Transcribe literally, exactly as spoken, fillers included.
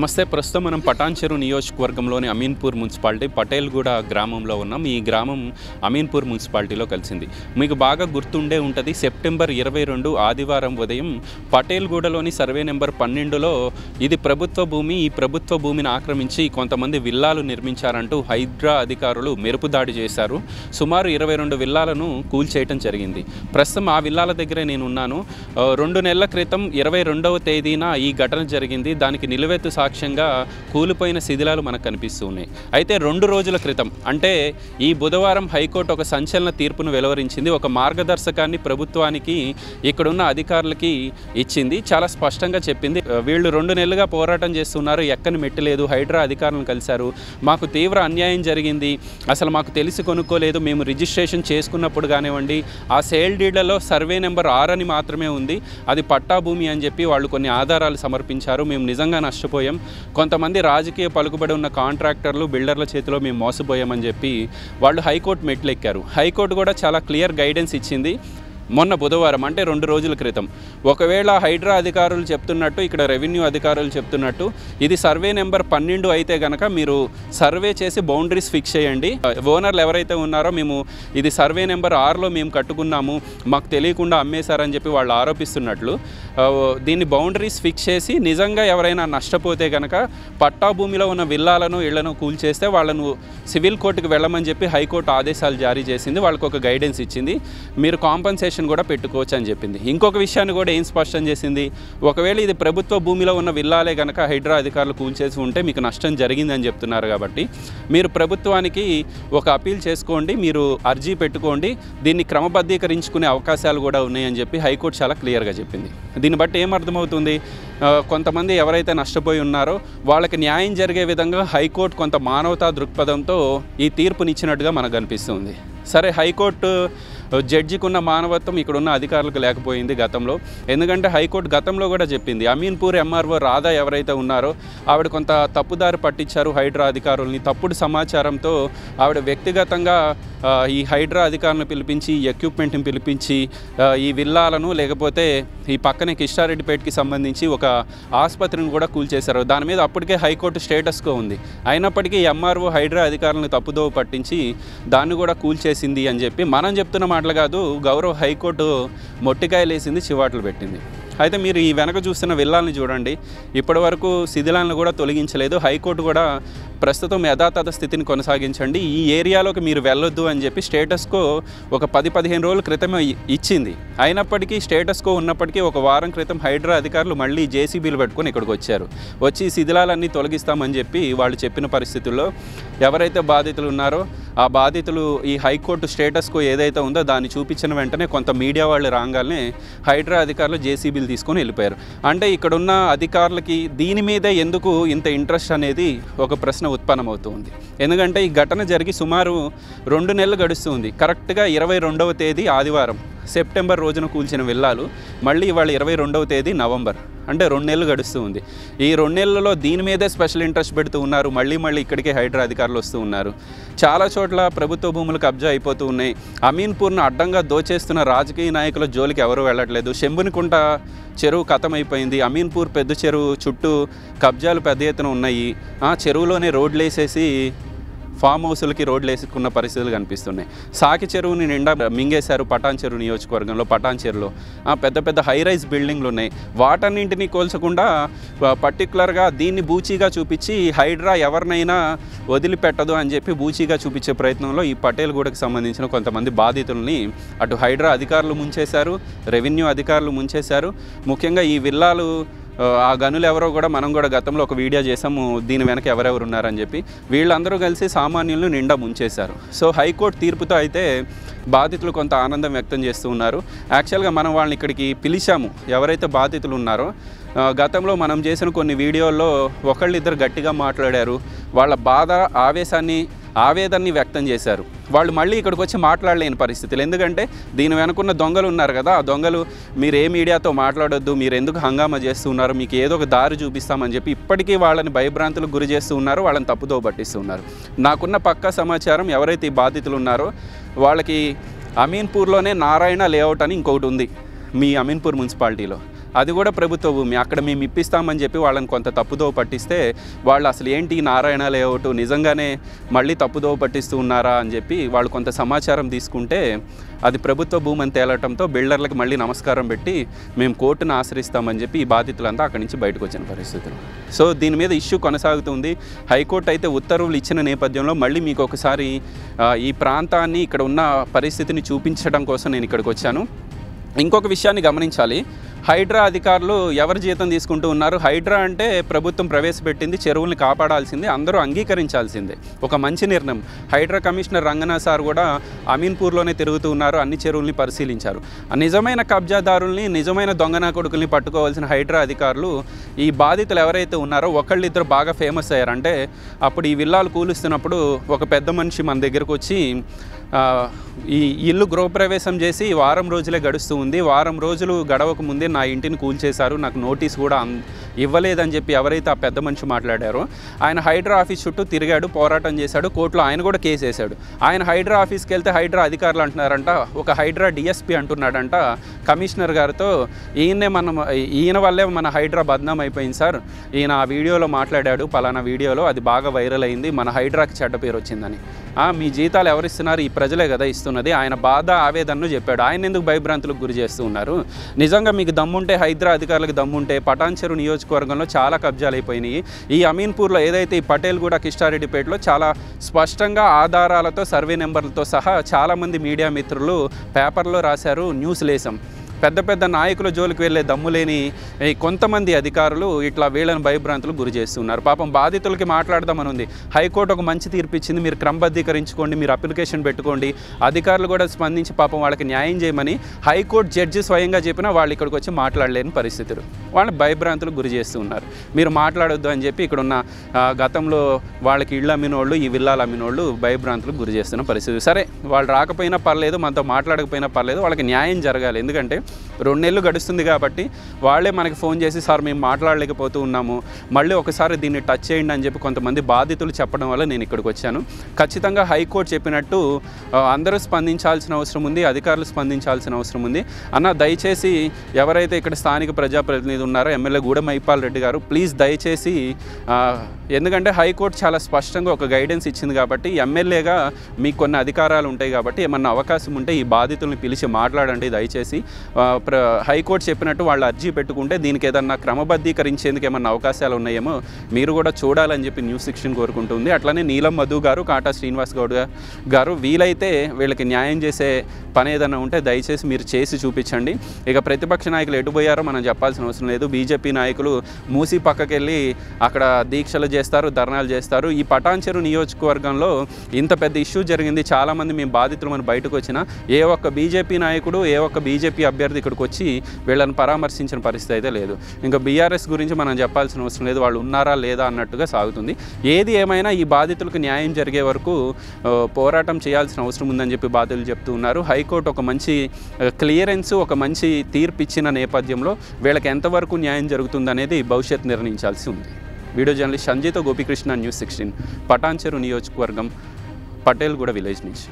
నమస్తే. ప్రస్తుతం మనం పటాన్ చెరు నియోజకవర్గంలోని అమీన్పూర్ మున్సిపాలిటీ పటేల్గూడ గ్రామంలో ఉన్నాం. ఈ గ్రామం అమీన్పూర్ మున్సిపాలిటీలో కలిసింది. మీకు బాగా గుర్తుండే ఉంటుంది, సెప్టెంబర్ ఇరవై రెండు ఆదివారం ఉదయం పటేల్గూడలోని సర్వే నెంబర్ పన్నెండులో ఇది ప్రభుత్వ భూమి, ఈ ప్రభుత్వ భూమిని ఆక్రమించి కొంతమంది విల్లాలు నిర్మించారంటూ హైడ్రా అధికారులు మెరుపు దాడి చేశారు. సుమారు ఇరవై రెండు విల్లాలను కూల్చేయటం జరిగింది. ప్రస్తుతం ఆ విల్లాల దగ్గరే నేను ఉన్నాను. రెండు నెలల క్రితం ఇరవై రెండవ తేదీన ఈ ఘటన జరిగింది. దానికి నిలువెత్తు సాక్ష్యంగా కూలిపోయిన శిథిలాలు మనకు కనిపిస్తూ ఉన్నాయి. అయితే రెండు రోజుల క్రితం అంటే ఈ బుధవారం హైకోర్టు ఒక సంచలన తీర్పును వెలువరించింది. ఒక మార్గదర్శకాన్ని ప్రభుత్వానికి ఇక్కడున్న అధికారులకి ఇచ్చింది. చాలా స్పష్టంగా చెప్పింది, వీళ్ళు రెండు నెలలుగా పోరాటం చేస్తున్నారు, ఎక్కని మెట్టలేదు, హైడ్రా అధికారులను కలిశారు, మాకు తీవ్ర అన్యాయం జరిగింది, అసలు మాకు తెలిసి కొనుక్కోలేదు, మేము రిజిస్ట్రేషన్ చేసుకున్నప్పుడు కానివ్వండి ఆ సేల్ డీడ్లలో సర్వే నెంబర్ ఆరు అని మాత్రమే ఉంది, అది పట్టా భూమి అని చెప్పి వాళ్ళు కొన్ని ఆధారాలు సమర్పించారు, మేము నిజంగా నష్టపోయాం, కొంతమంది రాజకీయ పలుకుబడి ఉన్న కాంట్రాక్టర్లు బిల్డర్ల చేతిలో మేము మోసపోయామని చెప్పి వాళ్ళు హైకోర్టు మెట్లెక్కారు. హైకోర్టు కూడా చాలా క్లియర్ గైడెన్స్ ఇచ్చింది మొన్న బుధవారం, అంటే రెండు రోజుల క్రితం. ఒకవేళ హైడ్రా అధికారులు చెప్తున్నట్టు, ఇక్కడ రెవెన్యూ అధికారులు చెప్తున్నట్టు ఇది సర్వే నెంబర్ పన్నెండు అయితే కనుక మీరు సర్వే చేసి బౌండరీస్ ఫిక్స్ చేయండి, ఓనర్లు ఎవరైతే ఉన్నారో మేము ఇది సర్వే నెంబర్ ఆరులో మేము కట్టుకున్నాము, మాకు తెలియకుండా అమ్మేశారని చెప్పి వాళ్ళు ఆరోపిస్తున్నట్లు, దీన్ని బౌండరీస్ ఫిక్స్ చేసి నిజంగా ఎవరైనా నష్టపోతే కనుక పట్టా భూమిలో ఉన్న విల్లాలను ఇళ్లను కూల్చేస్తే వాళ్ళను సివిల్ కోర్టుకు వెళ్ళమని చెప్పి హైకోర్టు ఆదేశాలు జారీ చేసింది. వాళ్ళకు ఒక గైడెన్స్ ఇచ్చింది, మీరు కాంపన్సేషన్ కూడా పెట్టుకోవచ్చు అని చెప్పింది. ఇంకొక విషయాన్ని కూడా ఏం స్పష్టం చేసింది, ఒకవేళ ఇది ప్రభుత్వ భూమిలో ఉన్న విల్లాలే కనుక హైడ్రా అధికారులు కూల్చేసి ఉంటే మీకు నష్టం జరిగిందని చెప్తున్నారు కాబట్టి మీరు ప్రభుత్వానికి ఒక అపీల్ చేసుకోండి, మీరు అర్జీ పెట్టుకోండి, దీన్ని క్రమబద్ధీకరించుకునే అవకాశాలు కూడా ఉన్నాయని చెప్పి హైకోర్టు చాలా క్లియర్గా చెప్పింది. దీన్ని బట్టి ఏమర్థమవుతుంది, కొంతమంది ఎవరైతే నష్టపోయి ఉన్నారో వాళ్ళకి న్యాయం జరిగే విధంగా హైకోర్టు కొంత మానవతా దృక్పథంతో ఈ తీర్పునిచ్చినట్టుగా మనకు అనిపిస్తుంది. సరే, హైకోర్టు జడ్జికి ఉన్న మానవత్వం ఇక్కడున్న అధికారులకు లేకపోయింది గతంలో. ఎందుకంటే హైకోర్టు గతంలో కూడా చెప్పింది, అమీన్పూర్ ఎంఆర్ఓ రాధా ఎవరైతే ఉన్నారో ఆవిడ కొంత తప్పుదారి పట్టించారు హైడ్రా అధికారుల్ని, తప్పుడు సమాచారంతో ఆవిడ వ్యక్తిగతంగా ఈ హైడ్రా అధికారులను పిలిపించి, ఎక్విప్మెంట్ని పిలిపించి ఈ విల్లాలను లేకపోతే ఈ పక్కనే కిష్టారెడ్డిపేటకి సంబంధించి ఒక ఆసుపత్రిని కూడా కూల్చేశారు. దాని మీద అప్పటికే హైకోర్టు స్టేటస్కో ఉంది. అయినప్పటికీ ఎంఆర్ఓ హైడ్రా అధికారులను తప్పుదోవ పట్టించి దాన్ని కూడా కూల్చేసింది అని చెప్పి మనం చెప్తున్న మాటలు కాదు, గౌరవ హైకోర్టు మొట్టికాయలు వేసింది, చివాట్లు పెట్టింది. అయితే మీరు ఈ వెనక చూస్తున్న విల్లాలని చూడండి, ఇప్పటి వరకు శిథిలాలను కూడా తొలగించలేదు. హైకోర్టు కూడా ప్రస్తుతం యథాతథ స్థితిని కొనసాగించండి, ఈ ఏరియాలోకి మీరు వెళ్ళొద్దు అని చెప్పి స్టేటస్కో ఒక పది పదిహేను రోజుల క్రితం ఇచ్చింది. అయినప్పటికీ స్టేటస్కో ఉన్నప్పటికీ ఒక వారం క్రితం హైడ్రా అధికారులు మళ్ళీ జేసీబీలు పెట్టుకొని ఇక్కడికి వచ్చారు. వచ్చి శిథిలాలన్నీ తొలగిస్తామని చెప్పి వాళ్ళు చెప్పిన పరిస్థితుల్లో ఎవరైతే బాధితులు ఉన్నారో ఆ బాధితులు ఈ హైకోర్టు స్టేటస్కో ఏదైతే ఉందో దాన్ని చూపించిన వెంటనే కొంత మీడియా వాళ్ళు రాగానే హైడ్రా అధికారులు జేసీబీలు తీసుకొని వెళ్ళిపోయారు. అంటే ఇక్కడున్న అధికారులకి దీని మీద ఎందుకు ఇంత ఇంట్రెస్ట్ అనేది ఒక ప్రశ్న ఉత్పన్నమవుతుంది. ఎందుకంటే ఈ ఘటన జరిగి సుమారు రెండు నెలలు గడుస్తుంది. కరెక్ట్గా ఇరవై రెండవ తేదీ ఆదివారం సెప్టెంబర్ రోజున కూల్చిన విల్లాలు మళ్ళీ ఇవాళ ఇరవై రెండవ తేదీ నవంబర్, అంటే రెండు నెలలు గడుస్తూ ఉంది. ఈ రెండు నెలలలో దీని మీదే స్పెషల్ ఇంట్రెస్ట్ పెడుతూ ఉన్నారు. మళ్ళీ మళ్ళీ ఇక్కడికే హైడ్రా అధికారులు వస్తూ ఉన్నారు. చాలా చోట్ల ప్రభుత్వ భూములు కబ్జా అయిపోతూ ఉన్నాయి. అమీన్పూర్ను అడ్డంగా దోచేస్తున్న రాజకీయ నాయకుల జోలికి ఎవరు వెళ్ళట్లేదు. శంభునికుంట చెరువు ఖతమైపోయింది, అమీన్పూర్ పెద్ద చెరువు చుట్టూ కబ్జాలు పెద్ద ఎత్తున ఉన్నాయి. ఆ చెరువులోనే రోడ్లు వేసేసి ఫామ్ హౌస్లకి రోడ్లు వేసుకున్న పరిస్థితులు కనిపిస్తున్నాయి. సాకి చెరువుని నిండా మింగేశారు పటాన్ చెరువు నియోజకవర్గంలో. పటాన్ చెరువులో పెద్ద పెద్ద హై రైజ్ బిల్డింగ్లు ఉన్నాయి. వాటన్నింటినీ కోల్చకుండా పర్టికులర్గా దీన్ని బూచీగా చూపించి హైడ్రా ఎవరినైనా వదిలిపెట్టదు అని చెప్పి బూచీగా చూపించే ప్రయత్నంలో ఈ పటేల్గూడకు సంబంధించిన కొంతమంది బాధితుల్ని అటు హైడ్రా అధికారులు ముంచేశారు, రెవెన్యూ అధికారులు ముంచేశారు. ముఖ్యంగా ఈ విల్లాలు ఆ గనులు ఎవరో కూడా మనం కూడా గతంలో ఒక వీడియో చేసాము, దీని వెనక ఎవరెవరు ఉన్నారని చెప్పి. వీళ్ళందరూ కలిసి సామాన్యులను నిండా ముంచేశారు. సో హైకోర్టు తీర్పుతో అయితే బాధితులు కొంత ఆనందం వ్యక్తం చేస్తూ ఉన్నారు. యాక్చువల్గా మనం వాళ్ళని ఇక్కడికి పిలిచాము, ఎవరైతే బాధితులు ఉన్నారో. గతంలో మనం చేసిన కొన్ని వీడియోల్లో ఒకళ్ళిద్దరు గట్టిగా మాట్లాడారు, వాళ్ళ బాధ ఆవేశాన్ని ఆవేదనని వ్యక్తం చేశారు. వాళ్ళు మళ్ళీ ఇక్కడికి వచ్చి మాట్లాడలేని పరిస్థితులు. ఎందుకంటే దీని వెనుకున్న దొంగలు ఉన్నారు కదా, ఆ దొంగలు మీరు ఏ మీడియాతో మాట్లాడొద్దు, మీరు ఎందుకు హంగామా చేస్తున్నారు, మీకు ఏదో ఒక దారి చూపిస్తామని చెప్పి ఇప్పటికీ వాళ్ళని భయభ్రాంతులకు గురి చేస్తూ ఉన్నారు, వాళ్ళని తప్పుదో పట్టిస్తున్నారు. నాకున్న పక్కా సమాచారం ఎవరైతే ఈ బాధితులు ఉన్నారో వాళ్ళకి అమీన్పూర్లోనే నారాయణ లేఅవుట్ అని ఇంకొకటి ఉంది మీ అమీన్పూర్ మున్సిపాలిటీలో. అది కూడా ప్రభుత్వ భూమి, అక్కడ మేము ఇప్పిస్తామని చెప్పి వాళ్ళని కొంత తప్పుదోవ పట్టిస్తే వాళ్ళు అసలు ఏంటి నారాయణ లేఅవుట్ నిజంగానే మళ్ళీ తప్పుదోవ పట్టిస్తూ ఉన్నారా అని చెప్పి వాళ్ళు కొంత సమాచారం తీసుకుంటే అది ప్రభుత్వ భూమి అని తేలటంతో బిల్డర్లకు మళ్ళీ నమస్కారం పెట్టి మేము కోర్టును ఆశ్రయిస్తామని చెప్పి ఈ బాధితులంతా అక్కడి నుంచి బయటకు వచ్చిన పరిస్థితులు. సో దీని మీద ఇష్యూ కొనసాగుతుంది. హైకోర్టు అయితే ఉత్తర్వులు ఇచ్చిన నేపథ్యంలో మళ్ళీ మీకు ఒకసారి ఈ ప్రాంతాన్ని ఇక్కడ ఉన్న పరిస్థితిని చూపించడం కోసం నేను ఇక్కడికి వచ్చాను. ఇంకొక విషయాన్ని గమనించాలి, హైడ్రా అధికారులు ఎవరు జీతం తీసుకుంటూ ఉన్నారు? హైడ్రా అంటే ప్రభుత్వం ప్రవేశపెట్టింది, చెరువుల్ని కాపాడాల్సింది, అందరూ అంగీకరించాల్సిందే, ఒక మంచి నిర్ణయం. హైడ్రా కమిషనర్ రంగనాథ్ సార్ కూడా అమీన్పూర్లోనే తిరుగుతూ ఉన్నారు, అన్ని చెరువుల్ని పరిశీలించారు. నిజమైన కబ్జాదారుల్ని, నిజమైన దొంగనా కొడుకుల్ని పట్టుకోవాల్సిన హైడ్రా అధికారులు ఈ బాధితులు ఎవరైతే ఉన్నారో ఒకళ్ళిద్దరు బాగా ఫేమస్ అయ్యారు. అంటే అప్పుడు ఈ విల్లాలు కూలుస్తున్నప్పుడు ఒక పెద్ద మనిషి మన దగ్గరకు వచ్చి ఈ ఇల్లు గృహప్రవేశం చేసి వారం రోజులే గడుస్తూ ఉంది, వారం రోజులు గడవక ముందే నా ఇంటిని కూల్చేశారు, నాకు నోటీస్ కూడా ఇవ్వలేదని చెప్పి ఎవరైతే ఆ పెద్ద మనిషి మాట్లాడారో ఆయన హైడ్రా ఆఫీస్ చుట్టూ తిరిగాడు, పోరాటం చేశాడు, కోర్టులో ఆయన కూడా కేసు వేశాడు. ఆయన హైడ్రా ఆఫీస్కి వెళ్తే హైడ్రా అధికారులు అంటున్నారంట, ఒక హైడ్రా డిఎస్పీ అంటున్నాడంట కమిషనర్ గారితో, ఈయనే మనం ఈయన వల్లే మన హైడ్రా బద్నాం అయిపోయింది సార్, ఈయన ఆ వీడియోలో మాట్లాడాడు, పలానా వీడియోలో అది బాగా వైరల్ అయింది, మన హైడ్రాకి చెడ్డ పేరు వచ్చిందని. మీ జీతాలు ఎవరిస్తున్నారు? ఈ ప్రజలే కదా ఇస్తున్నది. ఆయన బాధ ఆవేదనను చెప్పాడు. ఆయన ఎందుకు భయభ్రాంతులకు గురి చేస్తూ ఉన్నారు? నిజంగా మీకు దమ్ముంటే, హైడ్రా అధికారులకు దమ్ముంటే, పటాన్చెరు నియోజకవర్గంలో చాలా కబ్జాలు అయిపోయినాయి. ఈ అమీన్పూర్లో ఏదైతే ఈ పటేల్గూడ కిష్టారెడ్డిపేటలో చాలా స్పష్టంగా ఆధారాలతో, సర్వే నెంబర్లతో సహా చాలామంది మీడియా మిత్రులు పేపర్లో రాశారు, న్యూస్ లేసాం. పెద్ద పెద్ద నాయకుల జోలికి వెళ్ళే దమ్ము లేని కొంతమంది అధికారులు ఇట్లా వీళ్ళని భయభ్రాంతులకు గురి చేస్తున్నారు. పాపం బాధితులకి మాట్లాడదామని ఉంది. హైకోర్టు ఒక మంచి తీర్పు ఇచ్చింది, మీరు క్రమబద్ధీకరించుకోండి, మీరు అప్లికేషన్ పెట్టుకోండి, అధికారులు కూడా స్పందించి పాపం వాళ్ళకి న్యాయం చేయమని హైకోర్టు జడ్జి స్వయంగా చెప్పినా వాళ్ళు ఇక్కడికి వచ్చి మాట్లాడలేని పరిస్థితులు, వాళ్ళని భయభ్రాంతులకు గురి చేస్తూ ఉన్నారు. మీరు మాట్లాడొద్దు అని చెప్పి ఇక్కడున్న గతంలో వాళ్ళకి ఇళ్ళు అమ్మినోళ్ళు, ఈ విల్లాలు అమ్మినోళ్ళు భయభ్రాంతులకు గురి చేస్తున్న పరిస్థితి. సరే, వాళ్ళు రాకపోయినా పర్లేదు, మనతో మాట్లాడకపోయినా పర్లేదు, వాళ్ళకి న్యాయం జరగాలి. ఎందుకంటే రెండు నెలలు గడుస్తుంది కాబట్టి వాళ్ళే మనకి ఫోన్ చేసి సార్ మేము మాట్లాడలేకపోతూ ఉన్నాము, మళ్ళీ ఒకసారి దీన్ని టచ్ చేయండి అని చెప్పి కొంతమంది బాధితులు చెప్పడం వల్ల నేను ఇక్కడికి వచ్చాను. ఖచ్చితంగా హైకోర్టు చెప్పినట్టు అందరూ స్పందించాల్సిన అవసరం ఉంది, అధికారులు స్పందించాల్సిన అవసరం ఉంది. అన్న దయచేసి ఎవరైతే ఇక్కడ స్థానిక ప్రజాప్రతినిధి ఉన్నారో ఎమ్మెల్యే గూడెం మైపాల్ రెడ్డి గారు, ప్లీజ్ దయచేసి, ఎందుకంటే హైకోర్టు చాలా స్పష్టంగా ఒక గైడెన్స్ ఇచ్చింది కాబట్టి ఎమ్మెల్యేగా మీకు కొన్ని అధికారాలు ఉంటాయి కాబట్టి ఏమన్నా అవకాశం ఉంటే ఈ బాధితుల్ని పిలిచి మాట్లాడండి దయచేసి. హైకోర్టు చెప్పినట్టు వాళ్ళు అర్జీ పెట్టుకుంటే దీనికి ఏదన్నా క్రమబద్ధీకరించేందుకు ఏమన్నా అవకాశాలు ఉన్నాయేమో మీరు కూడా చూడాలని చెప్పి న్యూస్ సెక్షన్ కోరుకుంటుంది. అట్లనే నీలం మధు గారు, కాటా శ్రీనివాస్ గౌడ్ గారు, వీలైతే వీళ్ళకి న్యాయం చేసే పని ఏదైనా ఉంటే దయచేసి మీరు చేసి చూపించండి. ఇక ప్రతిపక్ష నాయకులు ఎటుపోయారో మనం చెప్పాల్సిన అవసరం లేదు. బీజేపీ నాయకులు మూసి పక్కకెళ్ళి అక్కడ దీక్షలు చేస్తారు, ధర్నాలు చేస్తారు. ఈ పటాన్చెరు నియోజకవర్గంలో ఇంత పెద్ద ఇష్యూ జరిగింది, చాలామంది మేము బాధితులు మనం బయటకు వచ్చినా ఏ ఒక్క బీజేపీ నాయకుడు, ఏ ఒక్క బీజేపీ అభ్యర్థి ఇక్కడికి వచ్చి వీళ్ళని పరామర్శించిన పరిస్థితి అయితే లేదు. ఇంకా బీఆర్ఎస్ గురించి మనం చెప్పాల్సిన అవసరం లేదు, వాళ్ళు ఉన్నారా లేదా అన్నట్టుగా సాగుతుంది. ఏది ఏమైనా ఈ బాధితులకు న్యాయం జరిగే వరకు పోరాటం చేయాల్సిన అవసరం ఉందని చెప్పి బాధితులు చెప్తూ ఉన్నారు. హైకోర్టు ఒక మంచి క్లియరెన్స్, ఒక మంచి తీర్పు ఇచ్చిన నేపథ్యంలో వీళ్ళకి ఎంతవరకు న్యాయం జరుగుతుందనేది భవిష్యత్ నిర్ణయించాల్సి ఉంది. వీడియో జర్నలిస్ట్ సంజయ్తో గోపికృష్ణ, న్యూస్ సిక్స్టీన్, పటాన్చెరు నియోజకవర్గం, పటేల్గూడ విలేజ్ నుంచి.